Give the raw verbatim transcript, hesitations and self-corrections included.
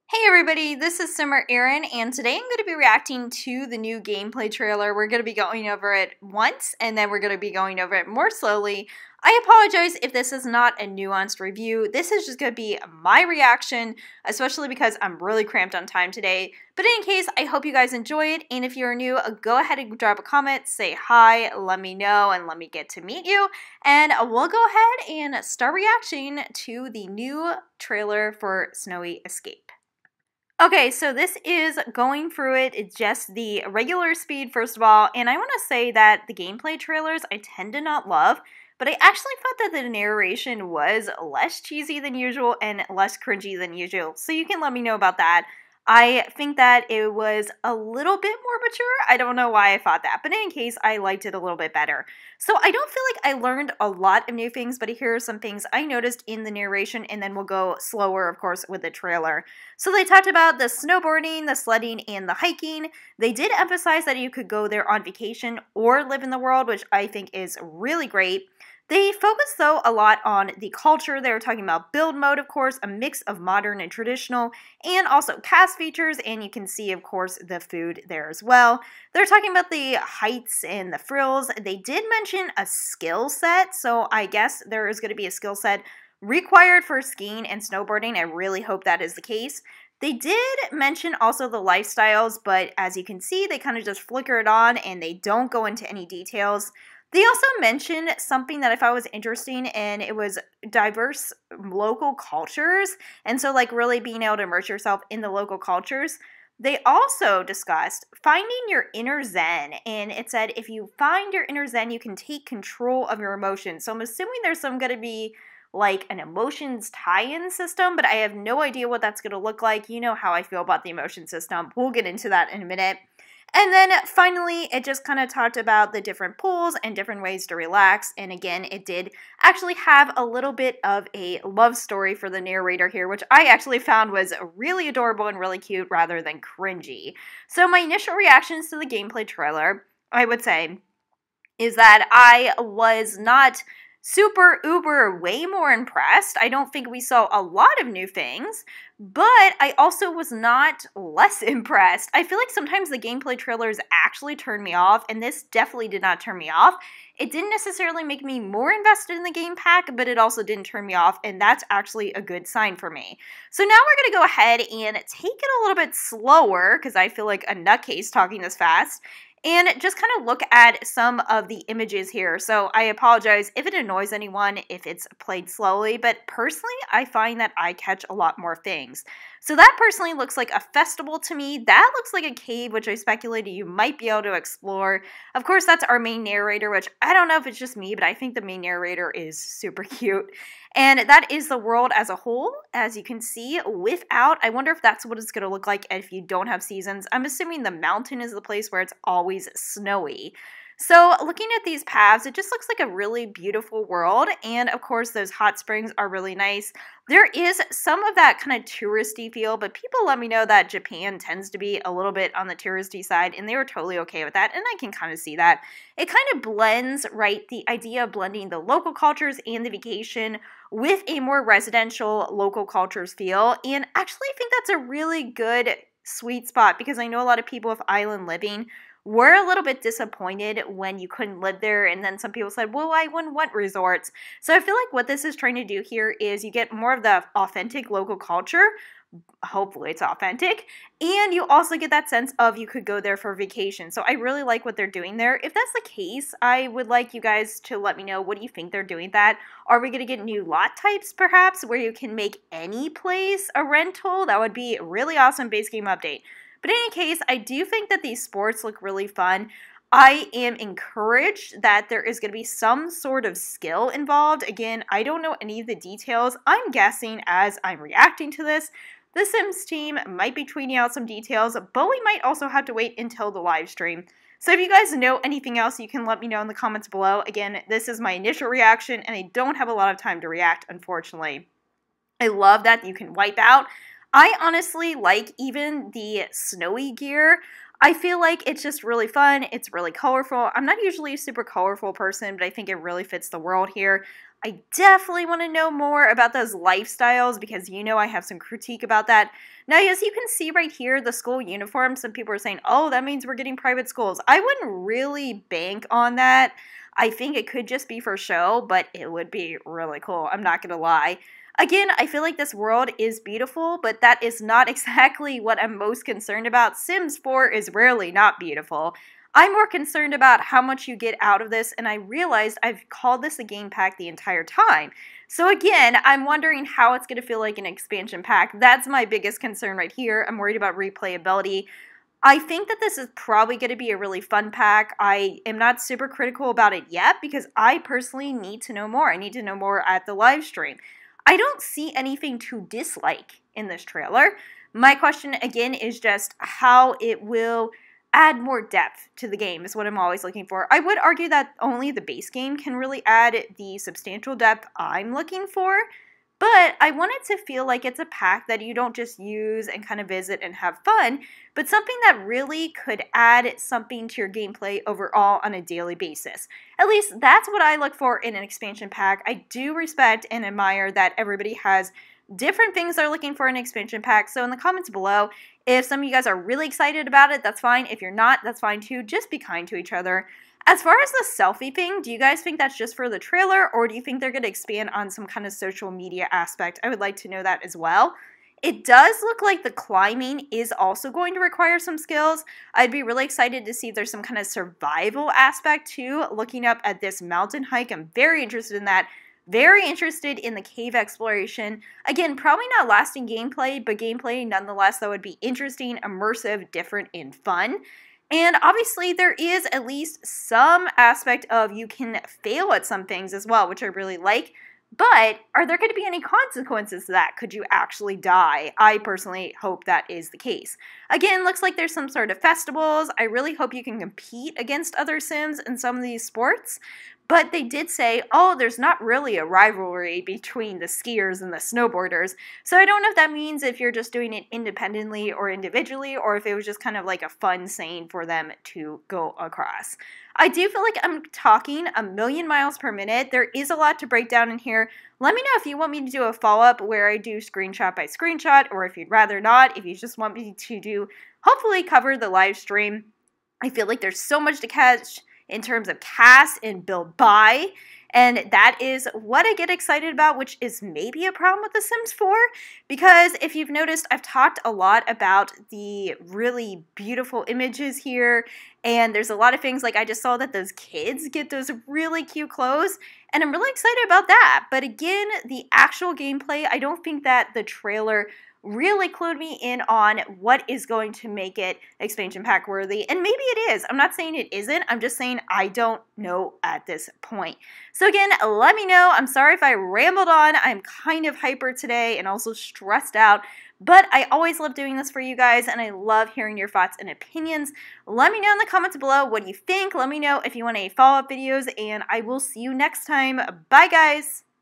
Hey everybody, this is Simmer Erin, and today I'm going to be reacting to the new gameplay trailer. We're going to be going over it once, and then we're going to be going over it more slowly. I apologize if this is not a nuanced review. This is just going to be my reaction, especially because I'm really cramped on time today. But in any case, I hope you guys enjoy it, and if you're new, go ahead and drop a comment, say hi, let me know, and let me get to meet you. And we'll go ahead and start reacting to the new trailer for Snowy Escape. Okay, so this is going through it. It's just the regular speed, first of all, and I want to say that the gameplay trailers I tend to not love, but I actually thought that the narration was less cheesy than usual and less cringy than usual, so you can let me know about that. I think that it was a little bit more mature. I don't know why I thought that, but in any case, I liked it a little bit better. So I don't feel like I learned a lot of new things, but here are some things I noticed in the narration, and then we'll go slower, of course, with the trailer. So they talked about the snowboarding, the sledding, and the hiking. They did emphasize that you could go there on vacation or live in the world, which I think is really great. They focus, though, a lot on the culture. They were talking about build mode, of course, a mix of modern and traditional, and also cast features, and you can see, of course, the food there as well. They're talking about the heights and the frills. They did mention a skill set, so I guess there is going to be a skill set required for skiing and snowboarding. I really hope that is the case. They did mention also the lifestyles, but as you can see, they kind of just flicker it on, and they don't go into any details. They also mentioned something that I thought was interesting, and it was diverse local cultures, and so like really being able to immerse yourself in the local cultures. They also discussed finding your inner zen, and it said if you find your inner zen, you can take control of your emotions. So I'm assuming there's some going to be like an emotions tie-in system, but I have no idea what that's going to look like. You know how I feel about the emotion system. We'll get into that in a minute. And then finally, it just kind of talked about the different pools and different ways to relax. And again, it did actually have a little bit of a love story for the narrator here, which I actually found was really adorable and really cute rather than cringy. So my initial reactions to the gameplay trailer, I would say, is that I was not super uber way more impressed. I don't think we saw a lot of new things, but I also was not less impressed. I feel like sometimes the gameplay trailers actually turn me off, and this definitely did not turn me off. It didn't necessarily make me more invested in the game pack, but it also didn't turn me off, and that's actually a good sign for me. So now we're going to go ahead and take it a little bit slower, because I feel like a nutcase talking this fast, and just kind of look at some of the images here. So I apologize if it annoys anyone if it's played slowly, but personally, I find that I catch a lot more things. So that personally looks like a festival to me. That looks like a cave, which I speculated you might be able to explore. Of course, that's our main narrator, which I don't know if it's just me, but I think the main narrator is super cute. And that is the world as a whole, as you can see, without. I wonder if that's what it's going to look like if you don't have seasons. I'm assuming the mountain is the place where it's always snowy. So looking at these paths, it just looks like a really beautiful world, and of course those hot springs are really nice. There is some of that kind of touristy feel, but people let me know that Japan tends to be a little bit on the touristy side, and they were totally okay with that, and I can kind of see that. It kind of blends, right, the idea of blending the local cultures and the vacation with a more residential local cultures feel, and actually I think that's a really good sweet spot, because I know a lot of people with island living were a little bit disappointed when you couldn't live there, and then some people said, well, I wouldn't want resorts. So I feel like what this is trying to do here is you get more of the authentic local culture. Hopefully it's authentic, and you also get that sense of you could go there for vacation. So I really like what they're doing there. If that's the case, I would like you guys to let me know, what do you think they're doing that? Are we going to get new lot types perhaps where you can make any place a rental? That would be really awesome base game update. But in any case, I do think that these sports look really fun. I am encouraged that there is going to be some sort of skill involved. Again, I don't know any of the details. I'm guessing as I'm reacting to this, the Sims team might be tweeting out some details, but we might also have to wait until the live stream. So if you guys know anything else, you can let me know in the comments below. Again, this is my initial reaction, and I don't have a lot of time to react, unfortunately. I love that you can wipe out. I honestly like even the snowy gear. I feel like it's just really fun. It's really colorful. I'm not usually a super colorful person, but I think it really fits the world here. I definitely want to know more about those lifestyles because you know I have some critique about that. Now, as you can see right here, the school uniform, some people are saying, oh, that means we're getting private schools. I wouldn't really bank on that. I think it could just be for show, but it would be really cool. I'm not going to lie. Again, I feel like this world is beautiful, but that is not exactly what I'm most concerned about. Sims four is rarely not beautiful. I'm more concerned about how much you get out of this, and I realized I've called this a game pack the entire time. So again, I'm wondering how it's going to feel like an expansion pack. That's my biggest concern right here. I'm worried about replayability. I think that this is probably going to be a really fun pack. I am not super critical about it yet because I personally need to know more. I need to know more at the live stream. I don't see anything to dislike in this trailer. My question, again, is just how it will add more depth to the game is what I'm always looking for. I would argue that only the base game can really add the substantial depth I'm looking for, but I want it to feel like it's a pack that you don't just use and kind of visit and have fun, but something that really could add something to your gameplay overall on a daily basis. At least that's what I look for in an expansion pack. I do respect and admire that everybody has different things they're looking for in an expansion pack. So in the comments below, if some of you guys are really excited about it, that's fine. If you're not, that's fine too. Just be kind to each other. As far as the selfie thing, do you guys think that's just for the trailer, or do you think they're going to expand on some kind of social media aspect? I would like to know that as well. It does look like the climbing is also going to require some skills. I'd be really excited to see if there's some kind of survival aspect too. Looking up at this mountain hike, I'm very interested in that. Very interested in the cave exploration. Again, probably not lasting gameplay, but gameplay nonetheless that would be interesting, immersive, different, and fun. And obviously there is at least some aspect of you can fail at some things as well, which I really like. But are there going to be any consequences to that? Could you actually die? I personally hope that is the case. Again, looks like there's some sort of festivals. I really hope you can compete against other Sims in some of these sports. But they did say, oh, there's not really a rivalry between the skiers and the snowboarders. So I don't know if that means if you're just doing it independently or individually, or if it was just kind of like a fun saying for them to go across. I do feel like I'm talking a million miles per minute. There is a lot to break down in here. Let me know if you want me to do a follow-up where I do screenshot by screenshot, or if you'd rather not, if you just want me to do, hopefully cover the live stream. I feel like there's so much to catch in terms of cast and build by, and that is what I get excited about, which is maybe a problem with The Sims four, because if you've noticed, I've talked a lot about the really beautiful images here, and there's a lot of things, like I just saw that those kids get those really cute clothes, and I'm really excited about that. But again, the actual gameplay, I don't think that the trailer really clued me in on what is going to make it expansion pack worthy, and maybe it is. I'm not saying it isn't, I'm just saying I don't know at this point. So again, let me know. I'm sorry if I rambled on. I'm kind of hyper today and also stressed out, but I always love doing this for you guys, and I love hearing your thoughts and opinions. Let me know in the comments below what you think. Let me know if you want any follow-up videos, and I will see you next time. Bye, guys!